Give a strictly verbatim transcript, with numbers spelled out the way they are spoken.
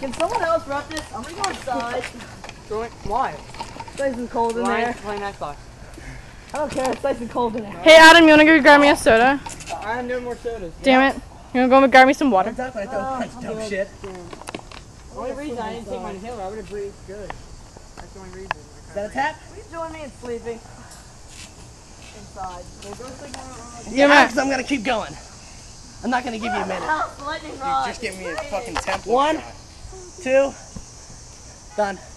Can someone else rep this? I'm gonna go inside. Why? It's nice and cold in Why there. playing Xbox? I don't care, it's nice and cold in there. Hey Adam, you wanna go grab me a soda? I have no more sodas. Damn it. You wanna go grab me some water? Uh, dumb shit. The only reason I didn't take my inhaler, I would have breathed good. That's the only reason. Is that a tap? Will you join me in sleeping? Inside. We'll go sleep on Yeah, Max. I'm gonna keep going. I'm not gonna give you a minute. Dude, just give me a fucking temple. One, shot. two, done.